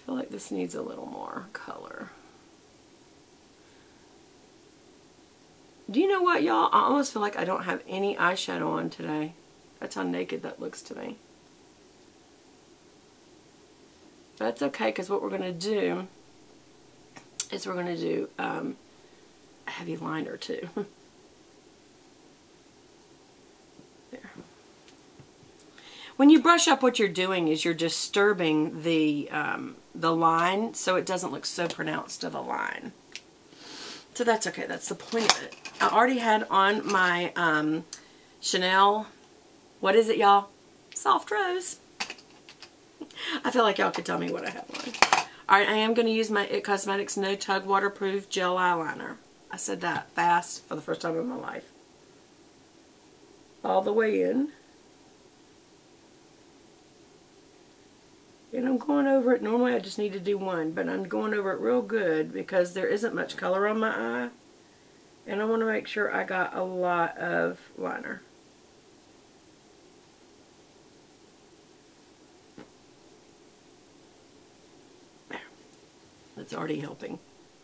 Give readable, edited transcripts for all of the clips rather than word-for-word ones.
feel like this needs a little more color. Do you know what, y'all? I almost feel like I don't have any eyeshadow on today. That's how naked that looks to me. That's okay, because what we're going to do is we're going to do a heavy liner too. There. When you brush up, what you're doing is you're disturbing the line so it doesn't look so pronounced of a line. So that's okay. That's the point of it. I already had on my Chanel, what is it, y'all? Soft Rose. I feel like y'all could tell me what I have on. Alright, I am going to use my IT Cosmetics No Tug Waterproof Gel Eyeliner. I said that fast for the first time in my life. All the way in. And I'm going over it. Normally I just need to do one, but I'm going over it real good because there isn't much color on my eye. And I want to make sure I got a lot of liner. There. That's already helping.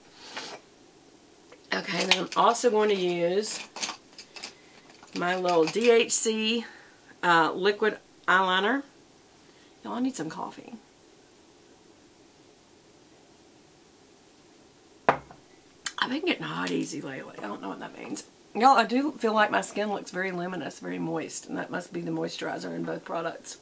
Okay, then I'm also going to use my little DHC liquid eyeliner. Y'all, I need some coffee. I've been getting hot easy lately. I don't know what that means. Y'all, I do feel like my skin looks very luminous, very moist, and that must be the moisturizer in both products.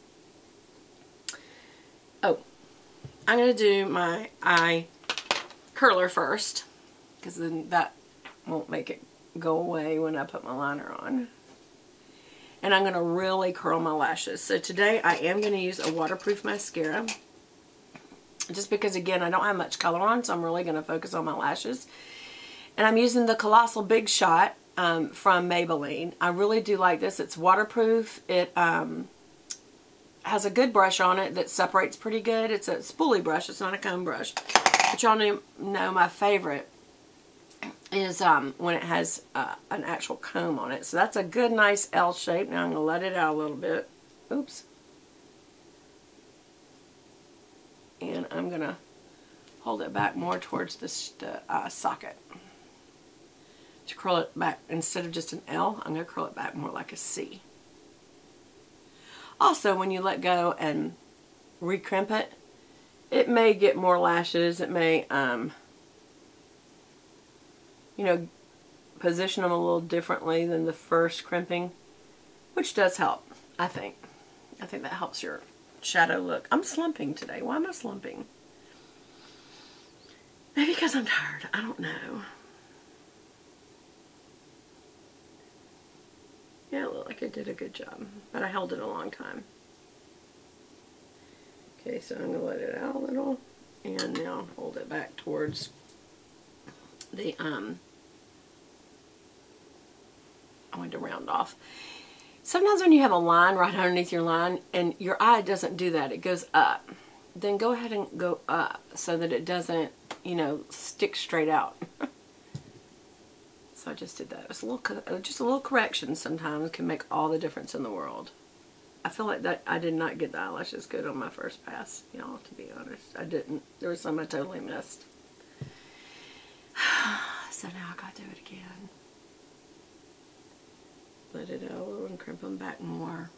Oh, I'm going to do my eye curler first, because then that won't make it go away when I put my liner on. And I'm going to really curl my lashes. So today I am going to use a waterproof mascara. Just because, again, I don't have much color on, so I'm really going to focus on my lashes. And I'm using the Colossal Big Shot from Maybelline. I really do like this. It's waterproof. It has a good brush on it that separates pretty good. It's a spoolie brush. It's not a comb brush. But y'all know my favorite is when it has an actual comb on it. So that's a good, nice L shape. Now I'm going to let it out a little bit. Oops. And I'm going to hold it back more towards the socket. To curl it back, instead of just an L, I'm going to curl it back more like a C. Also, when you let go and recrimp it, it may get more lashes. It may, you know, position them a little differently than the first crimping, which does help, I think. I think that helps your shadow look. I'm slumping today. Why am I slumping? Maybe because I'm tired. I don't know. Yeah, it looked like I did a good job, but I held it a long time. Okay, so I'm going to let it out a little, and now hold it back towards the, I want to round off. Sometimes when you have a line right underneath your line, and your eye doesn't do that, it goes up, then go ahead and go up so that it doesn't, you know, stick straight out. So I just did that. It's just a little correction sometimes can make all the difference in the world. I feel like that I did not get the eyelashes good on my first pass, y'all, to be honest. I didn't. There was some I totally missed. So now I got to do it again. Let it out a little and crimp them back more.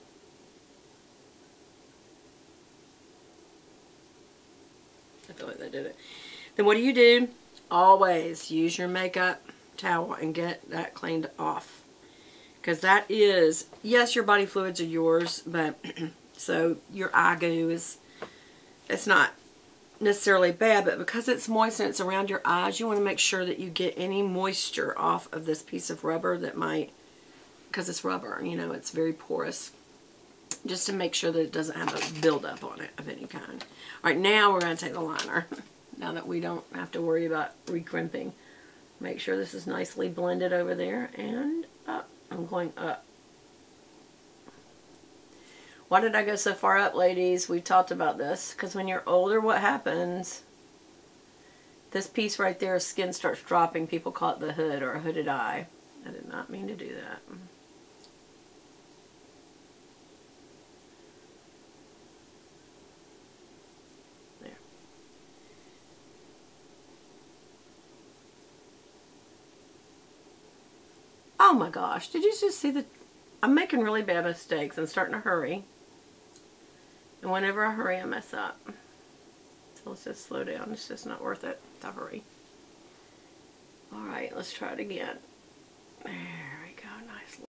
I feel like that did it. Then what do? Always use your makeup towel and get that cleaned off. Because that is, yes, your body fluids are yours, but so your eye goo is, it's not necessarily bad, but because it's moist and it's around your eyes, you want to make sure that you get any moisture off of this piece of rubber that might, because it's rubber, you know, it's very porous, just to make sure that it doesn't have a buildup on it of any kind. Alright, now we're going to take the liner, now that we don't have to worry about recrimping. Make sure this is nicely blended over there, and up. I'm going up. Why did I go so far up, ladies? We talked about this. Because when you're older, what happens? This piece right there, skin starts dropping. People call it the hood or a hooded eye. I did not mean to do that. There. Oh my gosh, did you just see the... I'm making really bad mistakes and starting to hurry. And whenever I hurry, I mess up. So let's just slow down. It's just not worth it to hurry. Alright, let's try it again. There we go. Nice.